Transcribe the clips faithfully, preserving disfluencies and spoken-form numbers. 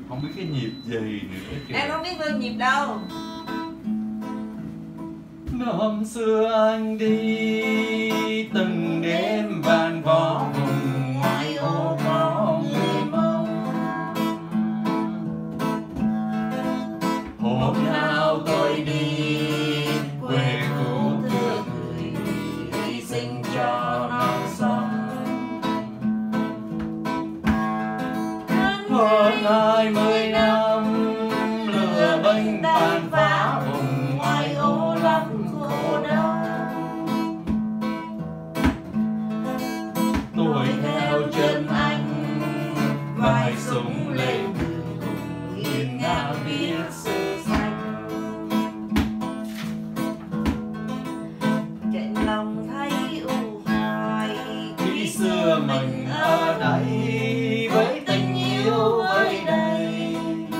Không biết cái nhịp gì nữa kìa. Em không biết vươn nhịp đâu. Năm xưa anh đi từng đêm vàn vó vùng ngoại ô có người Mông. Hôm nào tôi đi quê cũ thương người hy sinh cho non sông. Hơn hai mươi năm lửa bênh tàn phá vùng ngoại ô lắm khổ đau. Tôi theo chân anh vai súng lên đường cùng hiên ngang viết sử xanh. Chạy lòng thấy u hoài Khi xưa mình ở đây với tình yêu với đây.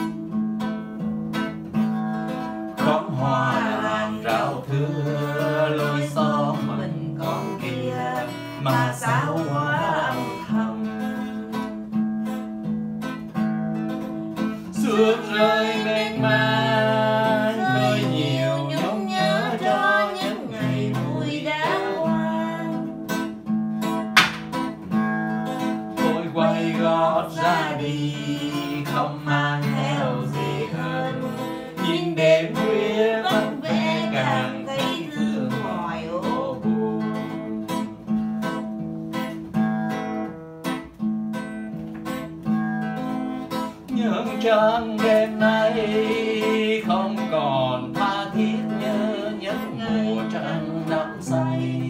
Khóm hoa làm rào thưa lối xóm mình còn kia mà sao hoa âm thầm. Sương rơi mênh mang khơi nhiều nhung nhớ cho những ngày vui đã qua. Tôi quay gót ra đi không mang theo gì hơn. Nhìn đêm khuya vắng vẻ càng thấy thương ngoài ô buồn. Nhưng trăng đêm nay không còn tha thiết như những mùa trăng đắm say.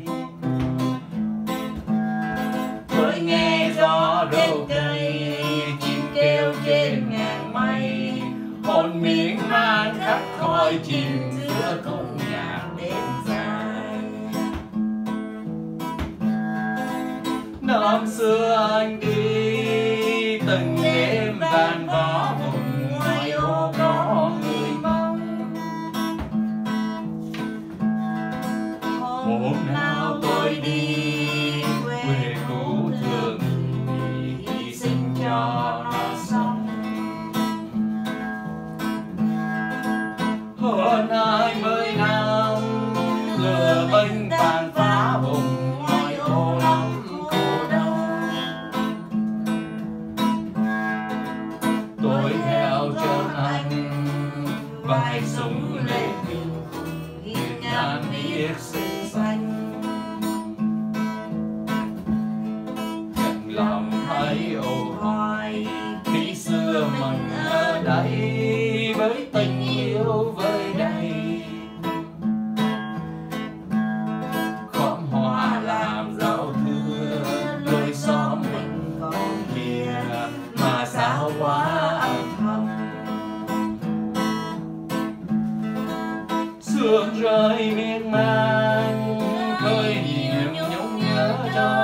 Tôi nghe gió đâu cây chim kêu trên ngàn mây. Hồn miếng mang khắc khói chìm giữa cung nhạc đêm dài. Năm xưa anh đi từng đêm vàn vó vùng ngoại ô có người Mông. Hôm nào tôi đi quê cũ thương người hy sinh cho non sông. Hơn hai mươi năm lửa bênh tàn phá vùng ngoại ô lắm khổ đau. Tôi theo chân anh vai súng lên đường cùng hiên ngang viết sử xanh. Chạnh lòng thấy ô hoài khi xưa mình ở đây với tình yêu với đây. Khóm hoa làm rau thưa lối xóm mình còn kia mà sao quá âm thầm. Sương rơi miên man khơi nhiều nhung nhớ cho